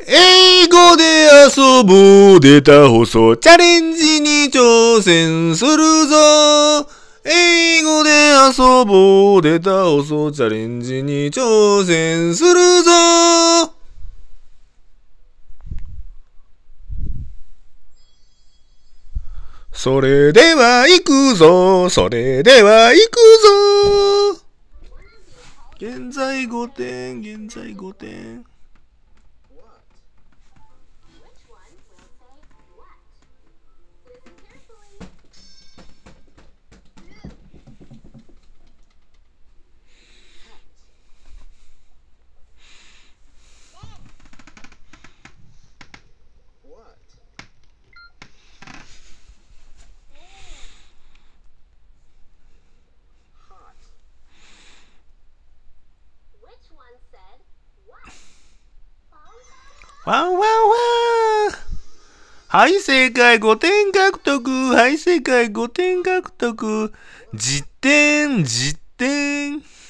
英語で遊ぼうデータ放送チャレンジに挑戦するぞ。英語で遊ぼうデータ放送チャレンジに挑戦するぞ。それでは行くぞ。それでは行くぞ。現在5点、現在5点。ワンワンワン。はい、正解5点獲得。はい、正解5点獲得。10点、10点。